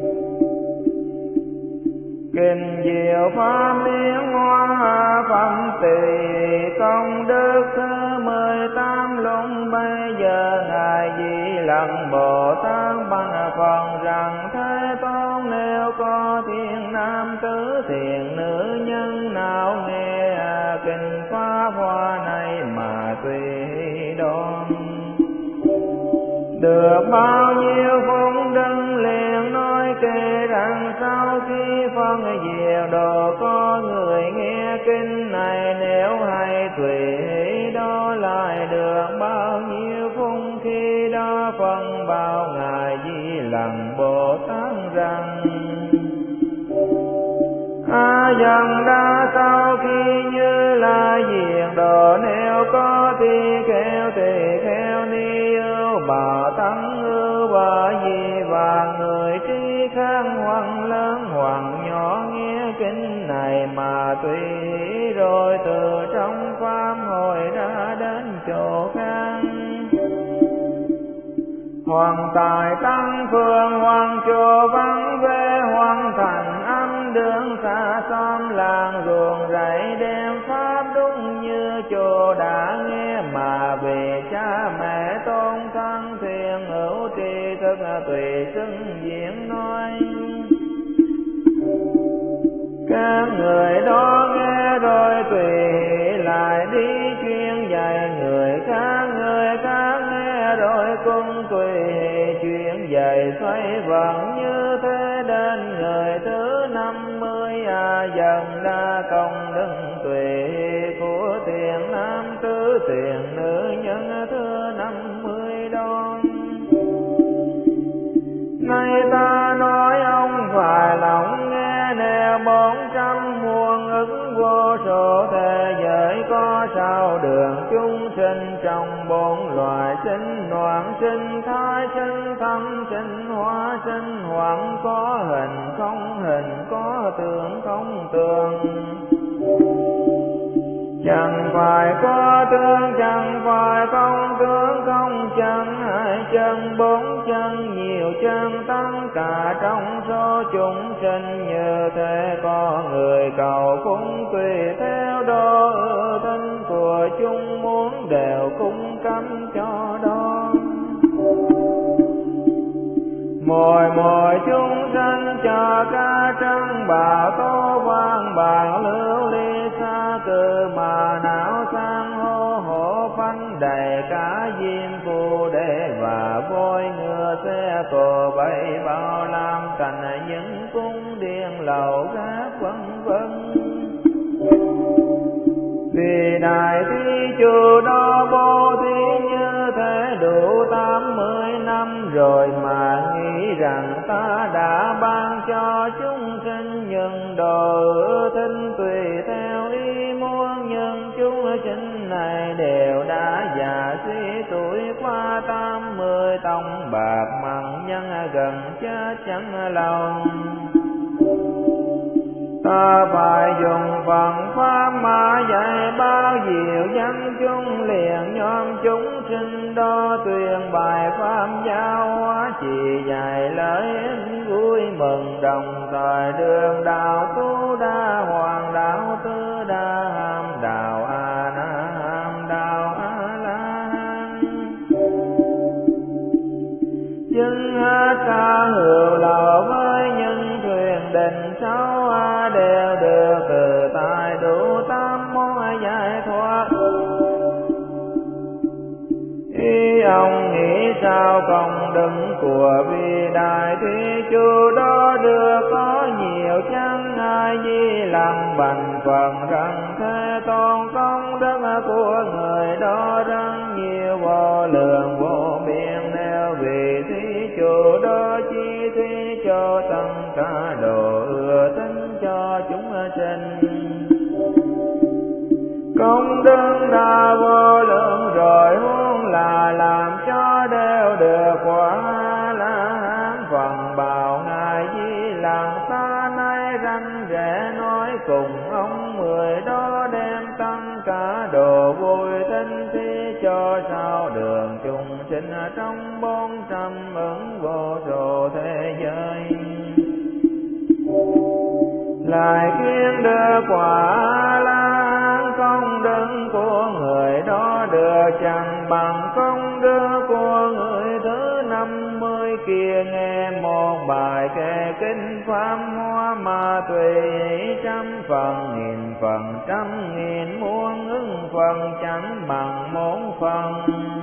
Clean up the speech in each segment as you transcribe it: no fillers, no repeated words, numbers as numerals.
Kinh diệu pháp biến hóa phẩm tùy công đức thứ 18 lúc bây giờ ngài Di Lặc Bồ Tát ban phần rằng Thế Tôn nếu có thiên nam tứ thiện nữ nhân nào nghe kinh pháp hoa này mà tùy đoan được bao nhiêu phúc đức liền nói kể rằng sau khi phân diệu độ có người nghe kinh này nếu hay tùy đó lại được bao nhiêu phúc khi đó phân bao ngài Di Lặc Bồ Tát rằng dần đã sau khi như là diện độ nếu có tỳ kheo ni ưu bà tăng ưu bà di và người trí khác hoặc lớn hoặc nhỏ nghe kinh này mà tùy rồi từ trong pháp hội ra đến chỗ khác hoàng tại tăng phương hoàng chùa vắng về hoàng thành âm đường xa xóm làng ruộng rẫy đem pháp đúng như chùa đã nghe mà vì cha mẹ tôn thân thiện hữu tri thức tùy xưng diễn nói các người đó nghe rồi tùy lại đi chuyên dạy người khác nghe rồi cũng tùy chuyên dạy xoay vần như thế đến người thứ 50 dần đa công đức tùy của tiền nam tứ tiền nữ nhân thứ 50 đó nay ta nói ông phải lòng nghe nè 400 muôn ức vô số thế giới có sao đường chúng sinh trong 4 loài sinh loạn sinh thái sinh thân sinh hóa sinh hoảng có hình không hình có tướng không tướng chẳng phải có tướng chẳng phải không tướng không chân hai chân 4 chân nhiều chân tất cả trong số chúng sinh như thế có người cầu cũng tùy theo độ ưa thích của chúng muốn đều cung cấp cho đó mỗi chúng sanh cho ca trăng bảo tố vang bạc lưu ly xa từ mà não sang hổ phanh đầy cả diêm phù đề và voi ngựa xe cộ bay bao lam thành những cung điện lầu gác vân vân vì đại thí chủ đó bố thí như thế đủ 80 năm rồi mà nghĩ rằng ta đã ban cho chúng sinh nhân độ thinh tùy theo ý muốn nhưng chúng sinh này đều đã già suy tuổi qua 80 tông bạc mặn nhân gần chết chẳng lòng ta phải dùng phần pháp mà dạy bao diệu dân chúng liền nhóm chúng sinh đó tuyên bài pháp giáo hóa chỉ dạy lợi ích vui mừng đồng thời đường đạo tu đa hoàng đạo tư đa ham đạo a na ham đạo a la hán chứng hết ca hữu lậu với nhân thuyền định sáu đều được từ tài đủ 8 món giải thoát ý ông nghĩ sao công đức của vị đại thí chủ đó được có nhiều chẳng ai Di Lặc bằng phần rằng Thế Tôn công đức của người đó rất nhiều vô lượng vô biên nếu vị thí chủ đó chi thí cho tất cả độ ưa tính cho chúng sinh công đức đa vô lượng rồi huống là làm cho đều được quả La Hán phần bào ngài Di Lặc ta nay ranh rẽ nói cùng ông 10 đó đem tất cả đồ vui thinh thí cho sao đường chúng sinh trong 400 ứng vô số thế giới lại khiến được quả la công đức của người đó được chẳng bằng công đức của người thứ 50 kia. Nghe một bài kệ kinh pháp hoa mà tùy trăm phần nghìn phần trăm nghìn muôn ức phần chẳng bằng một phần.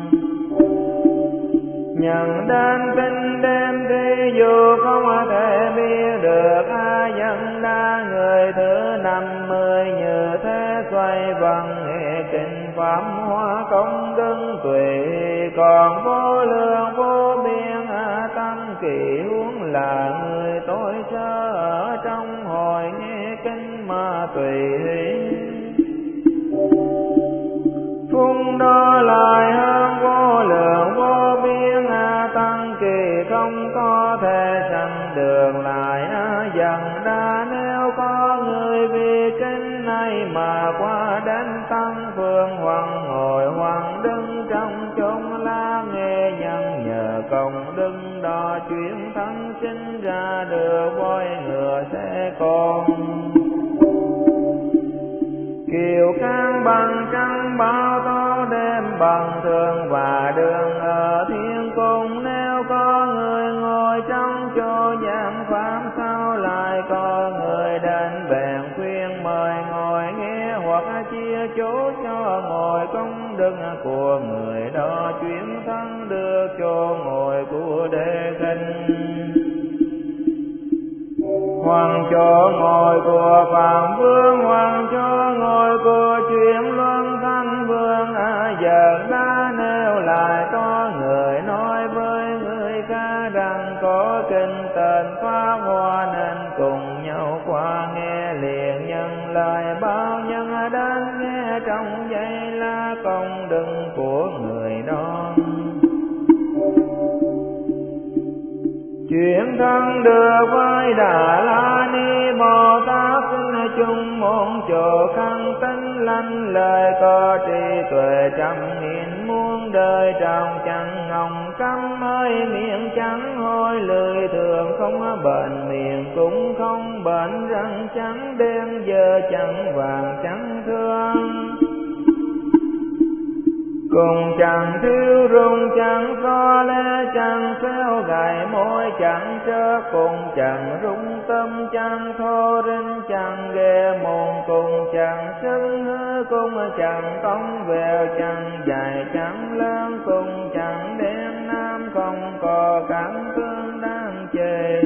Nhận đến kinh đêm thì dù không thể biết được ai dân đa người thứ 50 như thế xoay vần hệ kinh pháp hoa công đức tùy còn vô lượng vô biên tâm kỳ huống là người tối sơ ở trong hồi nghe kinh mà tùy phung đó lại hơn vô lượng vô biên tăng kỳ không có thể sanh được lại dần đa. Nếu có người vì kinh này mà qua đến tăng phương hoàng ngồi hoàng đứng trong chốn la nghe nhân nhờ công đức đó chuyển thân sinh ra được voi ngựa sẽ còn kiều can bằng trăng bao tố đêm bằng thường và đường ở thiên cung. Nếu có người ngồi trong chỗ giảng pháp sao lại có người đến bèn khuyên mời ngồi nghe hoặc chia chỗ cho ngồi công đức của người đó chuyển thân được chỗ ngồi của đế kinh hoàng chỗ ngồi của phạm vương hoàng chỗ ngồi của chuyển luân thanh vương giờ đã nêu lại có người nói với người ca rằng có kinh tên pháp hoa nên cùng nhau qua nghe liền nhân lời bao nhân đến nghe trong giây la công đức của người đó chuyển thân được với Đà La Ni Bồ Tát xin chung một chỗ khăn tinh lanh lời có trí tuệ trăm nghìn muôn đời trong chẳng ngọng cắm ơi miệng chẳng hôi lười thường không bệnh miệng cũng không bệnh răng trắng đen giờ chẳng vàng chẳng thương cùng chẳng thiếu rung chẳng có lẽ chẳng xéo gài môi chẳng trớ cùng chẳng rung tâm chẳng thô rinh chẳng ghê mồm cùng chẳng sưng hư cùng chẳng cong vèo chẳng dài chẳng lớn cùng chẳng đen nam không có cảm thương đang chê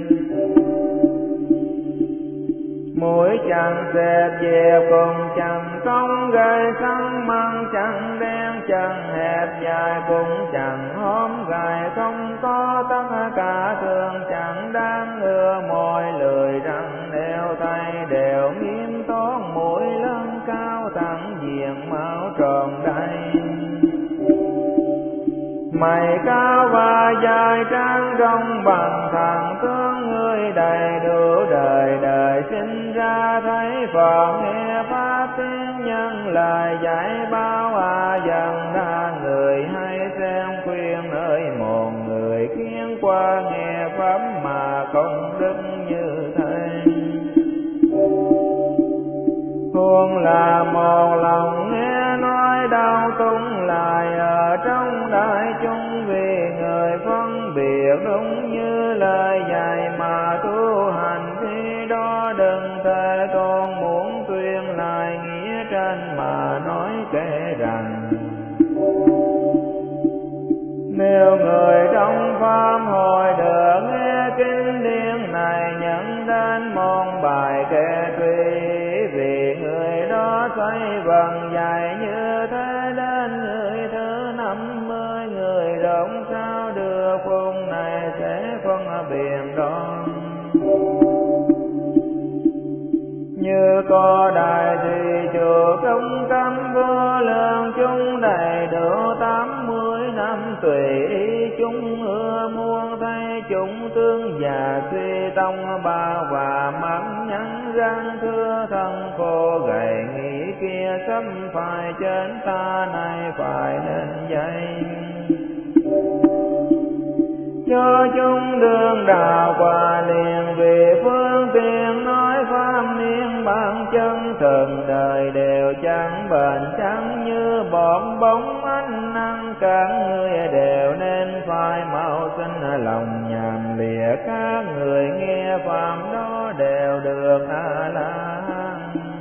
mũi chẳng xẹp dẹp cùng chẳng cong gây săn măng chẳng đen chẳng hẹp dài cũng chẳng hóm gài không có tất cả thường chẳng đáng ưa môi lười răng đeo tay đều nghiêm tốn mũi lớn cao thẳng diện máu tròn đầy mày cao và dài trang rong bằng thẳng tướng người đầy đủ đời đời sinh ra thấy Phật nghe pháp tiếng nhân lời dạy bao dần ra người hay xem khuyên nơi một người khiến qua nghe pháp mà công đức như thế huống là một lòng nghe nói đau tung lại ở trong đại chúng vì người phân biệt đúng như lời dạy mà tu hành khi đó đừng thể tôn muốn tuyên lại nghĩa trên mà nói kể rằng nếu người trong pháp hội được nghe kinh điển này nhận đến môn bài kệ tùy vì người đó xoay vần dài như thế đến người thứ 50 người rộng sao đưa phung này sẽ phân biệt đó như có đại thì chùa công tâm vô lượng chúng đầy đủ 80 năm tùy ý chúng ưa muôn thấy chúng tương già suy tông bao và mắt nhắn răng thưa thân khô gầy nghĩ kia sắp phải chết ta này phải nên dậy cho chúng đường đạo qua liền vì phương tiện nói pháp đường đời đều chẳng bền chẳng như bọt bóng ánh nắng, các ngươi đều nên phải mau sinh lòng nhàn lìa, các người nghe pháp đó đều được A La Hán.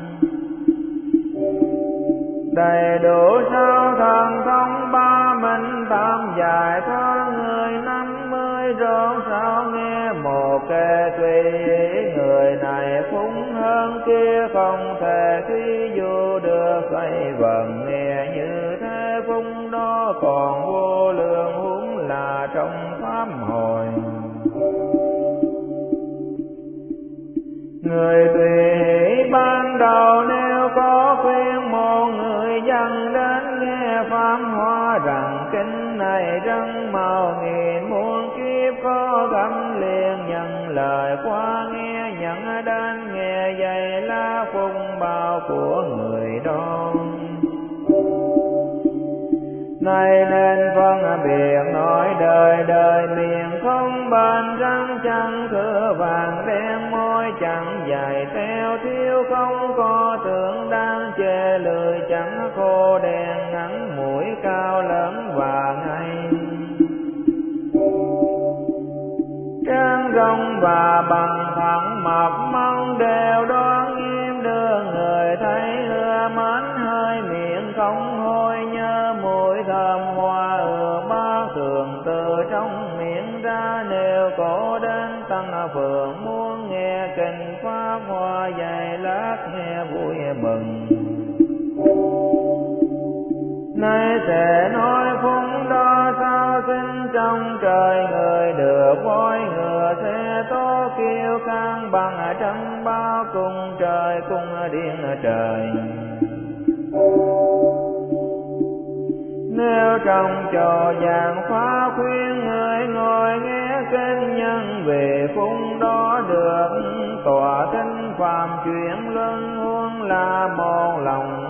Đầy đủ sao thần thông ba minh tam giải thoát, người 50 rốt sao nghe một kẻ tùy ý, người này phúng hơn kia không thể thí dụ được, vậy vần nghe như thế phúng đó còn vô lượng, huống là trong pháp hội. Người tùy hỷ ban đầu nếu có khuyên một người dân đến nghe pháp hóa, rằng kinh này rất mau nghìn muôn kiếp khó gặp liền, nhận lời qua nghe nhận đến nghe dạy lá phung bao của người đó. Này nên phân biệt nói đời đời miệng không bàn răng, chẳng thừa vàng đen môi chẳng dày theo thiếu, không có tưởng đang chê lười chẳng khô đèn ngắn, mũi cao lớn và ngay trán rộng và bằng thẳng, mập mông đều đoan nghiêm, đưa người thấy ưa mến, hơi miệng không hôi nhớ mùi thơm hoa bát, thường từ trong miệng ra nếu cổ đến tăng phường, muốn nghe kinh pháp hoa dày lát nghe vui mừng. Nay sẽ nói phúng đó sao sinh trong trời, người được voi ngựa xe tố kiêu căng, bằng trăm bao cung trời cung điện trời. Nếu trong trò giảng pháp khuyên người ngồi nghe kinh nhân về phúng đó được, tòa kinh phàm chuyển luân huống là một lòng